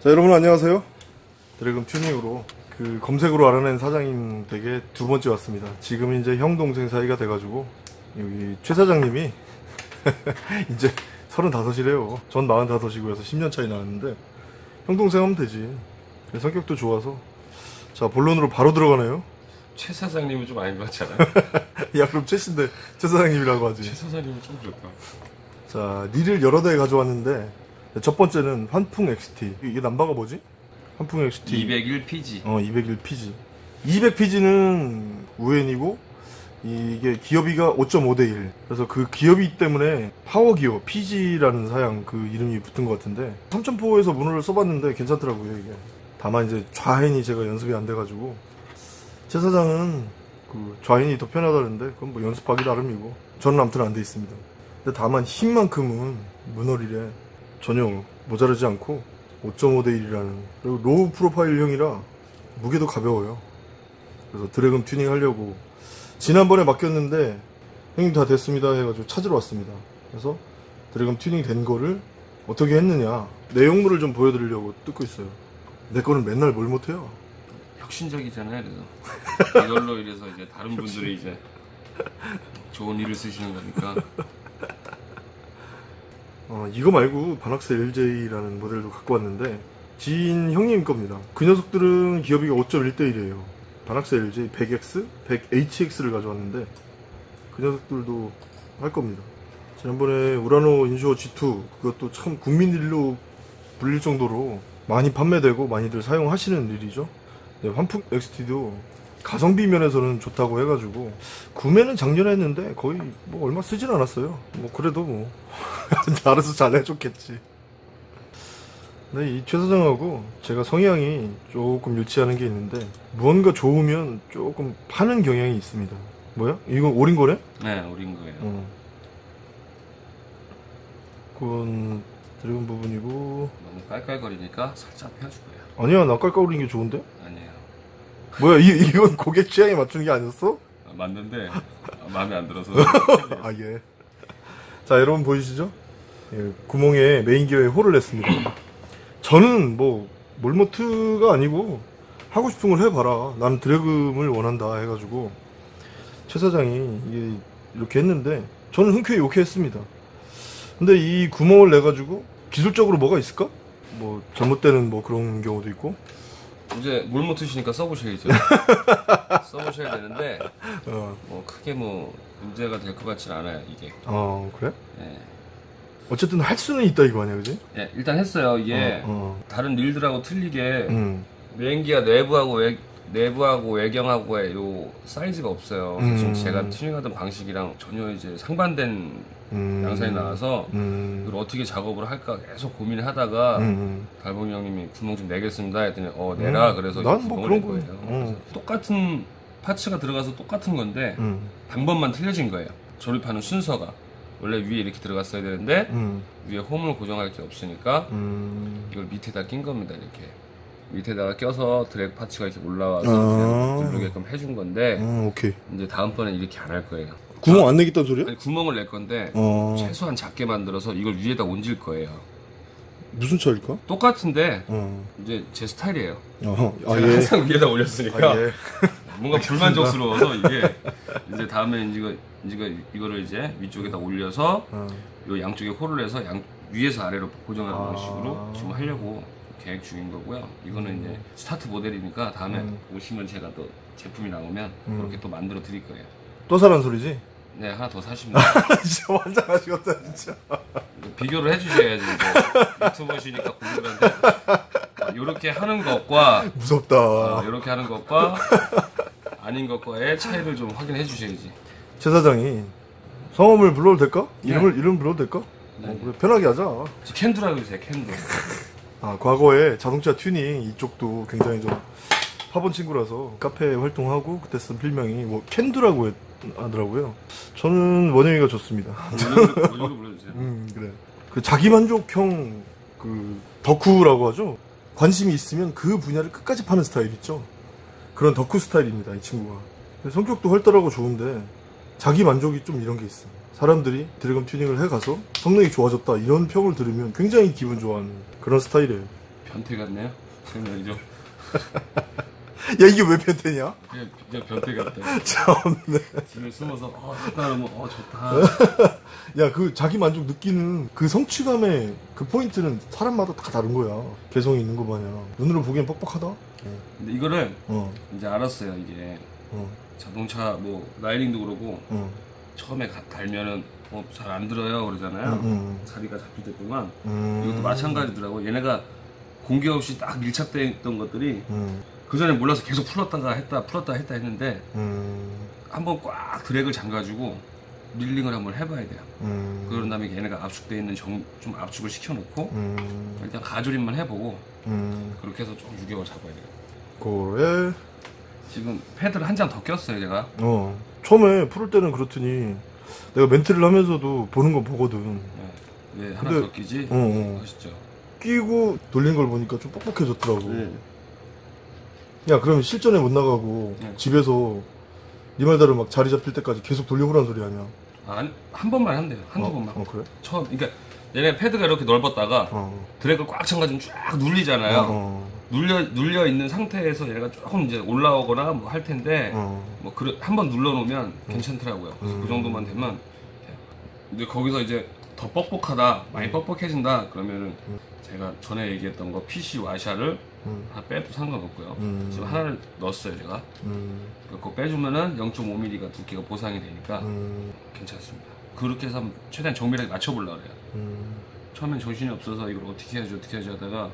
자, 여러분 안녕하세요. 드래곤 튜닝으로 그 검색으로 알아낸 사장님 댁에 두 번째 왔습니다. 지금 이제 형 동생 사이가 돼가지고 여기 최 사장님이 이제 35이래요. 전 45이고 해서 10년 차이 나는데 형 동생 하면 되지. 성격도 좋아서. 자, 본론으로 바로 들어가네요. 최 사장님은 좀 아닌 것 같지 않아요? 야, 그럼 최 씨인데 최 사장님이라고 하지. 최 사장님은 좀 그렇다. 자, 릴을 여러 대 가져왔는데 첫 번째는 환풍 XT. 이게 남바가 뭐지? 환풍 XT 201PG. 201PG. 200PG는 우엔이고 이게 기어비가 5.5대1. 그래서 그 기어비 때문에 파워기어 PG라는 사양 그 이름이 붙은 것 같은데 3.4에서 문어를 써봤는데 괜찮더라고요. 이게 다만 이제 좌hend이 제가 연습이 안 돼가지고 최 사장은 그 좌hend이 더 편하다는데 그건 뭐 연습하기 나름이고 저는 아무튼 안 돼 있습니다. 근데 다만 힘만큼은 문어릴에 전혀 모자르지 않고 5.5대1이라는 그리고 로우 프로파일형이라 무게도 가벼워요. 그래서 드래곤 튜닝 하려고 지난번에 맡겼는데 형님 다 됐습니다 해가지고 찾으러 왔습니다. 그래서 드래곤 튜닝 된 거를 어떻게 했느냐 내용물을 좀 보여드리려고 뜯고 있어요. 내 거는 맨날 뭘 못해요. 혁신적이잖아요. 그래서 이걸로 이래서 이제 다른 분들이 이제 좋은 일을 쓰시는 거니까. 이거 말고 바낙스 LJ라는 모델도 갖고 왔는데 지인 형님 겁니다. 그 녀석들은 기어비가 5.1대1이에요 바낙스 LJ 100X, 100HX를 가져왔는데 그 녀석들도 할 겁니다. 지난번에 우라노 인슈어 G2 그것도 참 국민 릴로 불릴 정도로 많이 판매되고 많이들 사용하시는 릴이죠. 네, 환풍 XT도 가성비 면에서는 좋다고 해가지고 구매는 작년에 했는데 거의 뭐 얼마 쓰진 않았어요. 뭐 그래도 뭐 알아서 잘 해줬겠지. 근데 이 최 사장하고 제가 성향이 조금 일치하는 게 있는데 무언가 좋으면 조금 파는 경향이 있습니다. 뭐야? 이거 오린 거네? 네, 오린 거예요. 그건 드래곤 부분이고 너무 깔깔거리니까 살짝 펴줄 거예요. 아니야, 나 깔깔거리는 게 좋은데? 아니에요. 뭐야, 이건 고객 취향에 맞추는 게 아니었어? 맞는데 마음에 안 들어서. 아, 예. 자, 여러분 보이시죠? 예, 구멍에 메인 기어에 홀을 냈습니다. 저는 뭐 몰모트가 아니고 하고 싶은 걸 해봐라. 나는 드래금을 원한다 해가지고 최 사장이 이게 이렇게 했는데 저는 흔쾌히 오케이 했습니다. 근데 이 구멍을 내가지고 기술적으로 뭐가 있을까? 뭐 잘못되는 뭐 그런 경우도 있고. 이제 물 못 트시니까 써보셔야죠. 써보셔야 되는데 뭐 크게 뭐 문제가 될 것 같진 않아요 이게. 그래? 네. 어쨌든 할 수는 있다 이거 아니야, 그지? 네, 일단 했어요. 이게 다른 릴들하고 틀리게 메인기가 내부하고 외경하고의 요 사이즈가 없어요. 지금 제가 튜닝하던 방식이랑 전혀 이제 상반된 양산이 나와서 이걸 어떻게 작업을 할까 계속 고민을 하다가 달봉이 형님이 구멍 좀 내겠습니다 했더니 내라. 그래서 난 뭐 그런 거예요. 그래서 똑같은 파츠가 들어가서 똑같은 건데 방법만 틀려진 거예요. 조립하는 순서가 원래 위에 이렇게 들어갔어야 되는데 위에 홈을 고정할 게 없으니까 이걸 밑에다 낀 겁니다. 이렇게 밑에다가 껴서 드랙 파츠가 이렇게 올라와서 누르게끔 해준 건데 오케이. 이제 다음번엔 이렇게 안 할 거예요. 구멍 안 내겠다는 소리야? 아니, 구멍을 낼 건데 최소한 작게 만들어서 이걸 위에다 얹을 거예요. 무슨 차일까? 똑같은데 이제 제 스타일이에요. 제가 예. 항상 위에다 올렸으니까 예. 뭔가 불만족스러워서 이게 이제 다음에 이거를 이제 위쪽에다 올려서 요 양쪽에 홀을 해서 위에서 아래로 고정하는 방식으로 지금 하려고 계획 중인 거고요. 이거는 이제 스타트 모델이니까 다음에 오시면 제가 또 제품이 나오면 그렇게 또 만들어 드릴 거예요. 또 사란 소리지? 네, 하나 더 사십니다. 진짜 환장하시겠다 진짜. 비교를 해주셔야지 이제 유튜버시니까 분들한테 이렇게 하는 것과 무섭다. 이렇게 하는 것과 아닌 것과의 차이를 좀 확인해 주셔야지. 최 사장이 성함을 불러도 될까? 네. 이름 불러도 될까? 네. 그래, 편하게 하자. 캔두라고 해주세요. 캔두. 과거에 자동차 튜닝 이쪽도 굉장히 좀 파본 친구라서 카페 활동하고 그때 쓴 필명이 뭐 캔두라고 하더라고요. 저는 원영이가 좋습니다. 원영으로 불러주세요. 그래. 그 자기만족형 그 덕후라고 하죠. 관심이 있으면 그 분야를 끝까지 파는 스타일 있죠. 그런 덕후 스타일입니다, 이 친구가. 성격도 활달하고 좋은데 자기 만족이 좀 이런 게 있어. 사람들이 드래곤 튜닝을 해가서 성능이 좋아졌다 이런 평을 들으면 굉장히 기분 좋아하는 그런 스타일이에요. 변태 같네요. 생각이죠. 야 이게 왜 변태냐? 그냥 변태 같아. 참네. 집에 숨어서 좋다 그러면 좋다. 야 그 자기 만족 느끼는 그 성취감의 그 포인트는 사람마다 다 다른 거야. 개성이 있는 거 마냥. 눈으로 보기엔 뻑뻑하다. 근데 이거를 이제 알았어요. 이게 자동차 뭐 라이딩도 그러고 처음에 달면은 잘 안 들어요 그러잖아요. 자리가 잡힐 때 동안 이것도 마찬가지더라고. 얘네가 공기 없이 딱 밀착되어 있던 것들이 그 전에 몰라서 계속 풀었다 했다 했는데 한번 꽉 드랙을 잠가주고 릴링을 한번 해봐야 돼요. 그런 다음에 얘네가 압축되어 있는 좀 압축을 시켜놓고 일단 가조림만 해보고 그렇게 해서 좀 유격을 잡아야 돼요. 그래. 지금 패드를 한 장 더 꼈어요 제가. 처음에 풀을 때는 그렇더니 내가 멘트를 하면서도 보는 건 보거든. 왜 하나 더 끼지? 하시죠. 끼고 돌린 걸 보니까 좀 뻑뻑해졌더라고. 야 그러면 실전에 못 나가고 집에서 네 말대로 막 자리 잡힐 때까지 계속 돌려보라는 소리 아니야? 아니, 한 번만 한대요. 한두 번만. 그래? 처음, 그러니까 얘네 패드가 이렇게 넓었다가 드랙을 꽉 찬가지고 쫙 눌리잖아요. 눌려 있는 상태에서 얘네가 조금 이제 올라오거나 뭐 할 텐데 뭐 한 번 눌러놓으면 괜찮더라고요. 그래서 그 정도만 되면 이제 거기서 이제 더 뻑뻑하다, 많이 뻑뻑해진다 그러면은 제가 전에 얘기했던 거 PC 와샤를 하나 빼도 상관없고요. 지금 하나를 넣었어요 제가. 그거 빼주면은 0.5mm가 두께가 보상이 되니까 괜찮습니다. 그렇게 해서 최대한 정밀하게 맞춰보려고 해요. 처음엔 정신이 없어서 이걸 어떻게 해야지 하다가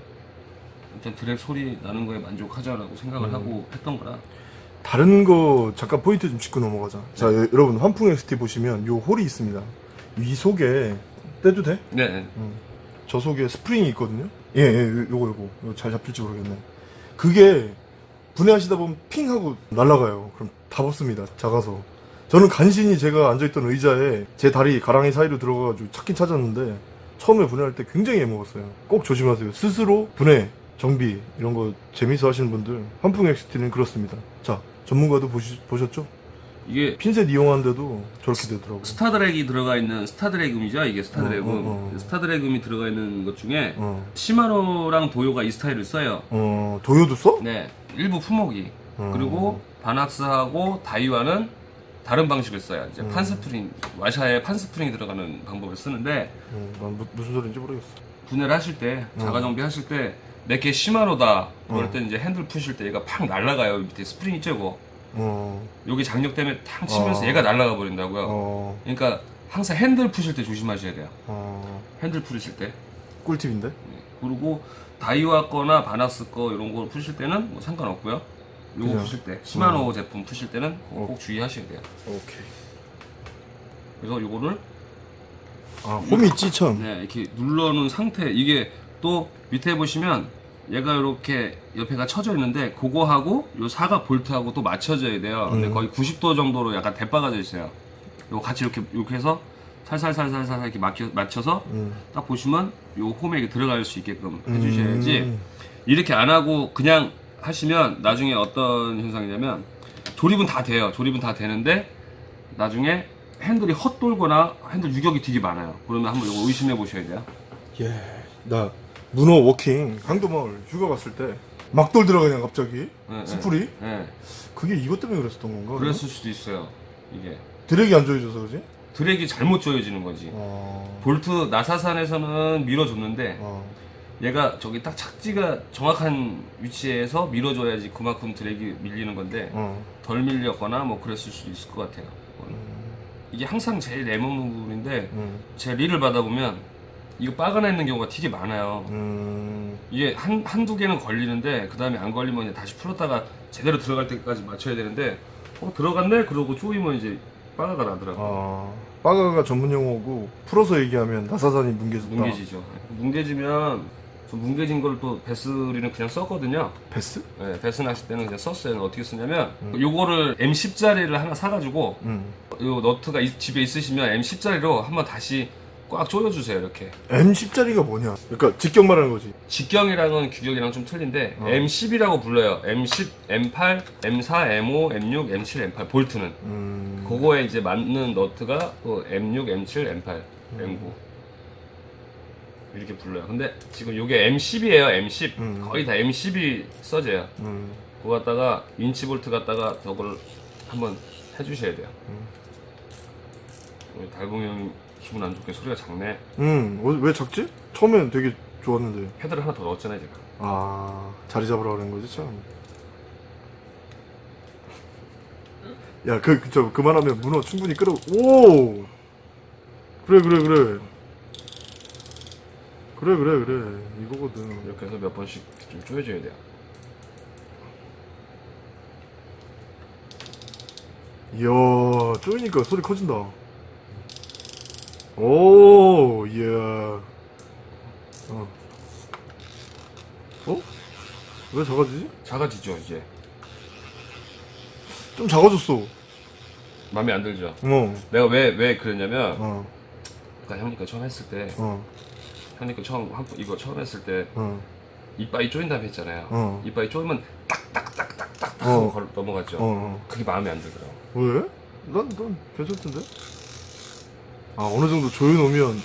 일단 드랙 소리 나는 거에 만족하자라고 생각을 하고 했던 거라. 다른 거 잠깐 포인트 좀 짚고 넘어가자. 자 여러분 환풍 XT 보시면 요 홀이 있습니다. 위 속에 떼도 돼? 네. 저 속에 스프링이 있거든요. 요거 잘 잡힐지 모르겠네. 그게 분해하시다 보면 핑 하고 날아가요. 그럼 다 벗습니다. 작아서. 저는 간신히 제가 앉아있던 의자에 제 다리 가랑이 사이로 들어가가지고 찾긴 찾았는데 처음에 분해할 때 굉장히 애먹었어요. 꼭 조심하세요. 스스로 분해, 정비 이런 거 재미있어 하시는 분들 환풍 XT는 그렇습니다. 자 전문가도 보셨죠? 이게 핀셋 이용하는데도 저렇게 되더라고요. 스타드랙이 들어가 있는 스타드랙음이죠. 이게 스타드랙음. 스타드랙음이 들어가 있는 것 중에 시마노랑 도요가 이 스타일을 써요. 도요도 써? 네, 일부 품목이. 그리고 바낙스하고 다이와는 다른 방식을 써요. 이제 판스프링, 와샤에 판스프링이 들어가는 방법을 쓰는데 난 무슨 소리인지 모르겠어. 분해를 하실 때, 자가 정비 하실 때 내게 시마노다 그럴 때 이제 핸들 푸실 때 얘가 팍 날아가요. 밑에 스프링 있죠, 이거. 여기 장력 때문에 탕 치면서 얘가 날아가 버린다고요. 그러니까 항상 핸들 푸실 때 조심하셔야 돼요. 핸들 푸실 때. 꿀팁인데? 그리고 다이와 거나 바낙스 거 이런 거 푸실 때는 뭐 상관없고요. 요거 푸실 때 시마노 제품 푸실 때는 꼭 주의하셔야 돼요. 오케이. 그래서 요거를 홈이 있지 참. 네, 이렇게 눌러놓은 상태. 이게 또 밑에 보시면 얘가 이렇게 옆에가 쳐져 있는데 그거하고 요 사각 볼트하고 또 맞춰져야 돼요. 근데 거의 90도 정도로 약간 대박아져 있어요. 요거 같이 이렇게 해서 살살살살살 이렇게 맞춰서 딱 보시면 요 홈에 이렇게 들어갈 수 있게끔 해주셔야지. 이렇게 안 하고 그냥 하시면 나중에 어떤 현상이냐면 조립은 다 돼요. 조립은 다 되는데 나중에 핸들이 헛돌거나 핸들 유격이 되게 많아요. 그러면 한번 이거 의심해 보셔야 돼요. 나 문어 워킹 강도마을 휴가 갔을 때 막돌 들어가냐 갑자기 스프리? 그게 이것 때문에 그랬었던 건가? 그랬을 수도 있어요. 이게 드랙이 안 조여져서 그러지? 드랙이 잘못 조여지는 거지. 볼트 나사산에서는 밀어줬는데 얘가 저기 딱 착지가 정확한 위치에서 밀어줘야지 그만큼 드랙이 밀리는 건데 덜 밀렸거나 뭐 그랬을 수도 있을 것 같아요. 이게 항상 제일 애먹는 부분인데 제가 릴을 받아보면 이거 빠가나 있는 경우가 되게 많아요. 이게 한두 개는 걸리는데 그 다음에 안 걸리면 이제 다시 풀었다가 제대로 들어갈 때까지 맞춰야 되는데 들어갔네? 그러고 조이면 이제 빠가가 나더라고요. 빠가가 전문 용어고 풀어서 얘기하면 나사산이 뭉개졌다. 뭉개지죠. 뭉개지면 뭉개진 걸 또 베스리는 그냥 썼거든요. 베스? 네, 베스 낚시 때는 그냥 썼어요. 어떻게 쓰냐면 요거를 M10짜리를 하나 사가지고 요 너트가 집에 있으시면 M10짜리로 한번 다시 꽉 조여주세요. 이렇게. M10짜리가 뭐냐? 그러니까 직경 말하는 거지. 직경이랑은 규격이랑 좀 틀린데 M10이라고 불러요. M10, M8, M4, M5, M6, M7, M8 볼트는 그거에 이제 맞는 너트가 또 M6, M7, M8, M9 이렇게 불러요. 근데 지금 요게 M10이에요. M10 거의 다 M10이 써져요. 그거 갖다가 인치볼트 갖다가 저걸 한번 해주셔야 돼요. 달봉이 형님 기분 안 좋게 소리가 작네. 왜 작지? 처음엔 되게 좋았는데. 패드를 하나 더 넣었잖아요 제가. 아, 자리 잡으라 그런 거지 참. 야, 그만하면 문어 충분히 끓어. 오! 그래. 이거거든. 이렇게 해서 몇 번씩 좀 조여줘야 돼요. 이야, 쪼이니까 소리 커진다. 오, 이야. 왜 작아지지? 작아지죠 이제. 좀 작아졌어. 마음에 안 들죠? 내가 왜 그랬냐면 아까 형니까 처음 했을 때 형니까 이거 처음 했을 때 이빨이 쪼인다고 했잖아요. 이빨이 쪼이면 딱딱딱딱딱 넘어갔죠. 그게 마음에 안 들더라고. 왜? 난 괜찮던데? 아, 어느 정도 조여놓으면,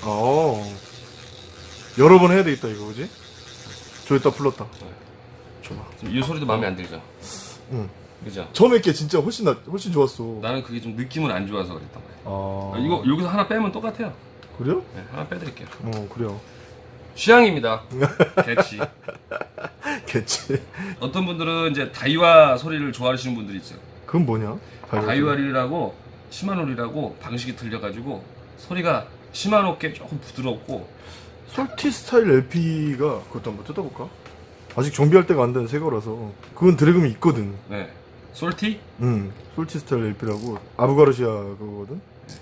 여러 번 해야 되겠다, 이거, 그지? 조였다 풀렀다. 네. 좋아. 이 소리도 마음에 안 들죠? 그죠? 처음에 게 진짜 훨씬 좋았어. 나는 그게 좀 느낌은 안 좋아서 그랬단 말이야. 이거 여기서 하나 빼면 똑같아요. 그래요? 네, 하나 빼드릴게요. 그래요. 취향입니다. 개치. 개치. 어떤 분들은 이제 다이와 소리를 좋아하시는 분들이 있어요. 그건 뭐냐? 다이와리라고 시마노리라고 방식이 틀려가지고 소리가 시마노께 조금 부드럽고. 솔티 스타일 LP가 그것도 한번 뜯어볼까? 아직 정비할 때가 안 된 새 거라서. 그건 드래그이 있거든. 네. 솔티? 솔티 스타일 LP라고 아부가르시아 그거거든.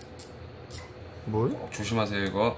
뭐야? 조심하세요 이거.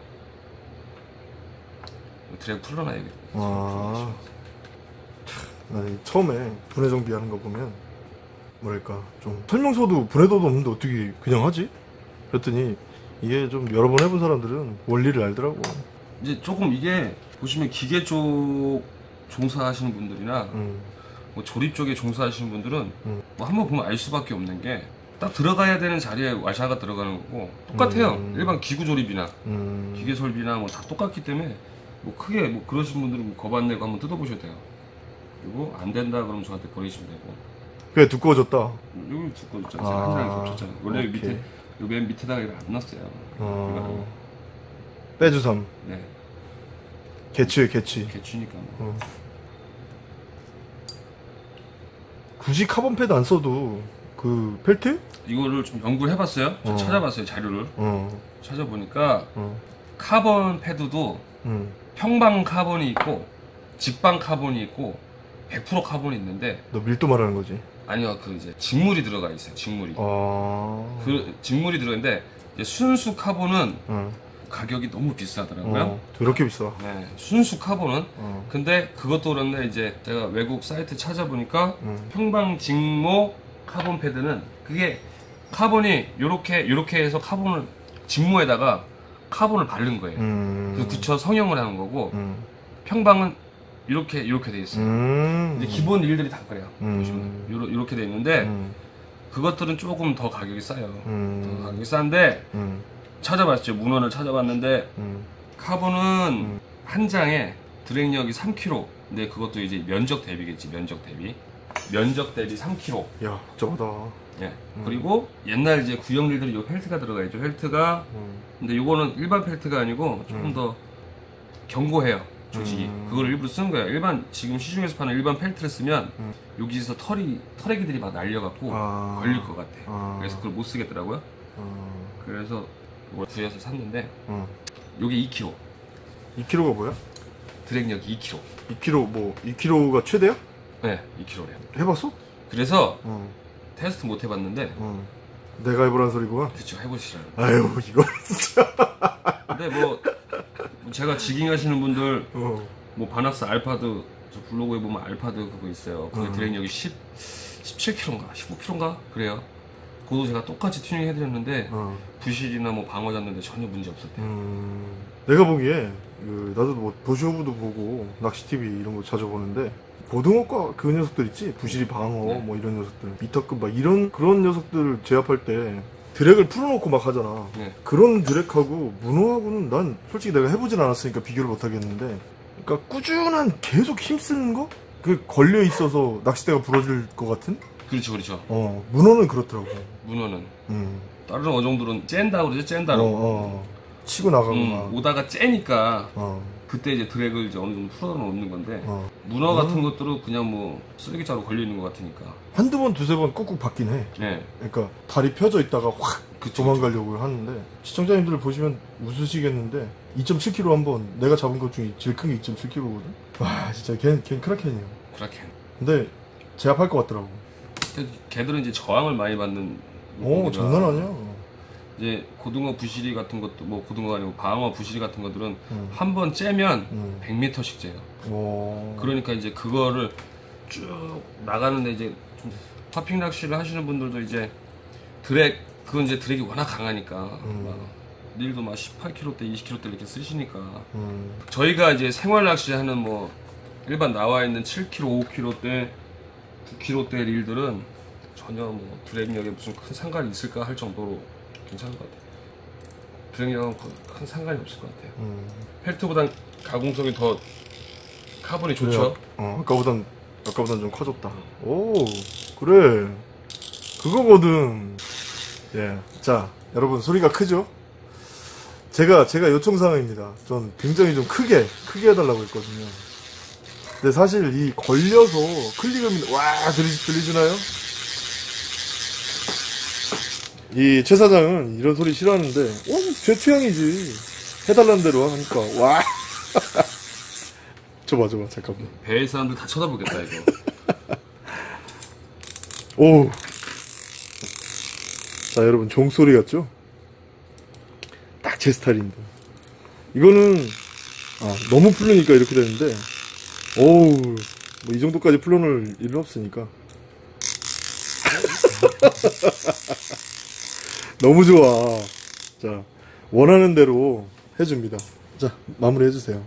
드래그 풀러놔야겠다. 아, 나 처음에 분해 정비하는 거 보면 뭐랄까 좀 설명서도 분해도도 없는데 어떻게 그냥 하지? 그랬더니 이게 좀 여러 번 해본 사람들은 원리를 알더라고. 이제 조금 이게 보시면 기계 쪽 종사하시는 분들이나 뭐 조립 쪽에 종사하시는 분들은 뭐 한번 보면 알 수밖에 없는 게 딱 들어가야 되는 자리에 와샤가 들어가는 거고 똑같아요. 일반 기구 조립이나 기계 설비나 뭐 다 똑같기 때문에 뭐 크게 뭐 그러신 분들은 겁 안 내고 한번 뜯어보셔도 돼요. 그리고 안 된다 그러면 저한테 버리시면 되고. 그게 두꺼워졌다. 여기 두꺼워졌잖아요. 한 장이 겹쳤잖아요. 원래 여기 밑에 요 맨 밑에다가 이거 안 넣었어요. 빼주삼. 네. 개취에 개취. 개취니까. 굳이 카본 패드 안 써도 그 펠트? 이거를 좀 연구를 해봤어요. 찾아봤어요 자료를. 찾아보니까 카본 패드도 평방 카본이 있고 직방 카본이 있고 100% 카본이 있는데. 너 밀도 말하는 거지? 아니요, 그 이제 직물이 들어가 있어요. 직물이. 그 직물이 들어있는데 이제 순수 카본은 가격이 너무 비싸더라고요. 그렇게 비싸? 네, 순수 카본은. 근데 그것도 그런데 이제 제가 외국 사이트 찾아보니까 평방 직모 카본 패드는 그게 카본이 요렇게 해서 카본을 직모에다가 카본을 바른 거예요. 그래서 굳혀 성형을 하는 거고 평방은 이렇게 돼 있어요. 이제 기본 일들이 다 그래요. 보시면 이렇게 돼 있는데 그것들은 조금 더 가격이 싸요. 더 가격이 싼데 찾아봤죠. 문헌을 찾아봤는데 카본은 한 장에 드랙력이 3kg. 근데 그것도 이제 면적 대비겠지. 면적 대비 3kg. 야, 저거다. 예. 그리고 옛날 이제 구형 릴들이 요 펠트가 들어가 있죠. 펠트가. 근데 요거는 일반 펠트가 아니고 조금 더 견고해요. 조직이. 그걸 일부러 쓴 거예요. 일반 지금 시중에서 파는 일반 펠트를 쓰면 여기서 털애기들이 막 날려갖고 걸릴 것 같아. 그래서 그걸 못 쓰겠더라고요. 그래서 이걸 구해서 샀는데 요게 2kg. 2kg가 뭐야? 드랙력이 2kg. 2kg 뭐 2kg가 최대야? 네, 2kg래요. 해봤어? 그래서 테스트 못 해봤는데 내가 해보란 소리구나. 그쵸, 해보시라고. 아유, 이거 진짜. 근데 뭐 제가 지깅하시는 분들 뭐 바낙스 알파드 저 블로그에 보면 알파드 그거 있어요. 그게 드랙력이 17kg인가 15kg인가 그래요. 그것도 제가 똑같이 튜닝 해드렸는데 부실이나 뭐 방어 잡는데 전혀 문제 없었대요. 내가 보기에 나도 뭐 도시오브도 보고 낚시 TV 이런 거 자주 보는데 고등어과 그 녀석들 있지? 부실이 방어 뭐 이런 녀석들 미터급 막 이런 그런 녀석들 제압할 때 드랙을 풀어놓고 막 하잖아. 네. 그런 드랙하고 문어하고는 난 솔직히 내가 해보진 않았으니까 비교를 못 하겠는데, 그러니까 꾸준한 계속 힘쓰는 거? 그 걸려 있어서 낚싯대가 부러질 것 같은? 그렇죠, 그렇죠. 문어는 그렇더라고. 문어는. 다른 어종들은 쨘다고 그러죠, 쨘다로. 치고 나가고 막. 오다가 째니까 그때 이제 드랙을 이제 어느 정도 풀어놓는 건데 문어 같은 것들은 그냥 뭐 쓰레기자루 걸려 있는 것 같으니까 한두 번, 두세 번 꾹꾹 받긴 해. 네. 그러니까 다리 펴져 있다가 확 도망가려고 하는데, 시청자님들 보시면 웃으시겠는데 2.7kg 한번 내가 잡은 것 중에 제일 큰 게 2.7kg거든. 와, 진짜 걔는 크라켄이에요. 크라켄. 근데 제압할 것 같더라고. 걔들은 이제 저항을 많이 받는. 장난 아니야. 이제 고등어 부시리 같은 것도, 뭐 고등어가 아니고 방어 부시리 같은 것들은 한 번 째면 100m씩 째요. 그러니까 이제 그거를 쭉 나가는데 이제 좀 파핑 낚시를 하시는 분들도 이제 그건 이제 드랙이 워낙 강하니까 막 릴도 막 18kg대, 20kg대 이렇게 쓰시니까 저희가 이제 생활 낚시 하는 뭐 일반 나와 있는 7kg, 5kg대, 9kg대 릴들은 전혀 뭐 드랙력에 무슨 큰 상관이 있을까 할 정도로 괜찮은 것 같아요. 드랙력은 큰 상관이 없을 것 같아요. 펠트보단 가공성이 더 카본이 좋죠. 아까보단 좀 커졌다. 오, 그래. 그거거든. 예. 자, 여러분, 소리가 크죠? 제가 요청사항입니다. 전 굉장히 좀 크게 해달라고 했거든요. 근데 사실 이 걸려서 클릭을, 와, 들리시나요? 이 최 사장은 이런 소리 싫어하는데, 제 취향이지. 해달라는 대로 하니까, 와. 줘봐, 잠깐만. 배의 사람들 다 쳐다보겠다, 이거. 오. 자, 여러분, 종소리 같죠? 딱 제 스타일입니다. 이거는, 너무 풀르니까 이렇게 되는데, 오우, 뭐 이 정도까지 풀어놓을 일은 없으니까. 너무 좋아. 자, 원하는 대로 해줍니다. 자, 마무리 해주세요.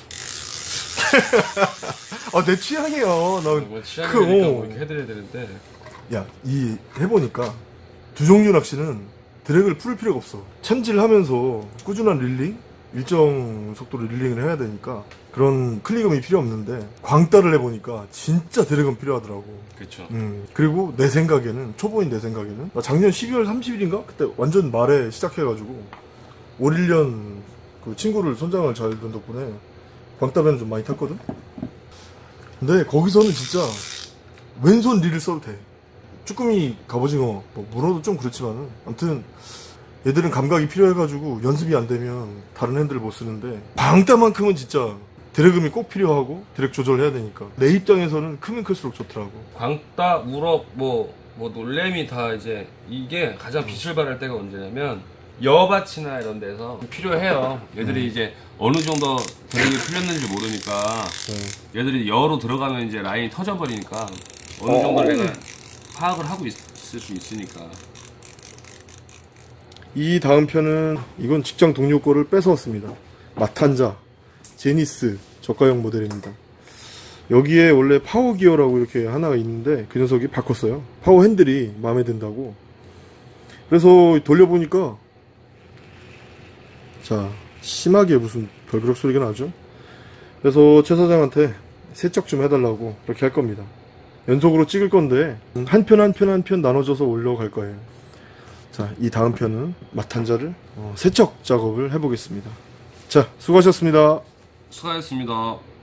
내 취향이에요. 뭐 취향이니까 뭐 이렇게 해드려야 되는데. 야, 해보니까 두 종류 낚시는 드랙을 풀 필요가 없어. 참질하면서 꾸준한 릴링, 일정 속도로 릴링을 해야 되니까 그런 클리검이 필요 없는데, 광따를 해보니까 진짜 드랙은 필요하더라고. 그렇죠. 그리고 내 생각에는, 초보인 내 생각에는, 나 작년 12월 30일인가? 그때 완전 말에 시작해가지고 5, 1년 그 친구를 선장을 잘 둔 덕분에 광따배는 좀 많이 탔거든? 근데 거기서는 진짜 왼손 릴을 써도 돼. 쭈꾸미, 갑오징어, 뭐 문어도 좀 그렇지만은, 아무튼 얘들은 감각이 필요해가지고 연습이 안 되면 다른 핸들을 못 쓰는데, 광따만큼은 진짜 드래그이 꼭 필요하고 드랙 조절해야 되니까 내 입장에서는 크면 클수록 좋더라고. 광따, 우럭, 뭐 놀래미 다 이제 이게 가장 빛을 발할 때가 언제냐면 여밭이나 이런 데서 필요해요. 얘들이 이제 어느 정도 드랙이 풀렸는지 모르니까 얘들이 여로 들어가면 이제 라인이 터져버리니까 어느 정도 내가 파악을 하고 있을 수 있으니까. 이 다음 편은, 이건 직장 동료 거를 뺏어왔습니다. 마탄자 제니스 저가형 모델입니다. 여기에 원래 파워 기어라고 이렇게 하나가 있는데 그 녀석이 바꿨어요. 파워 핸들이 마음에 든다고. 그래서 돌려보니까, 자, 심하게 무슨 별그럭 소리가 나죠. 그래서 최 사장한테 세척 좀 해달라고 그렇게 할 겁니다. 연속으로 찍을 건데 한 편 나눠져서 올라갈 거예요. 자, 이 다음 편은 마탄자를 세척 작업을 해보겠습니다. 자, 수고하셨습니다. 수고하셨습니다.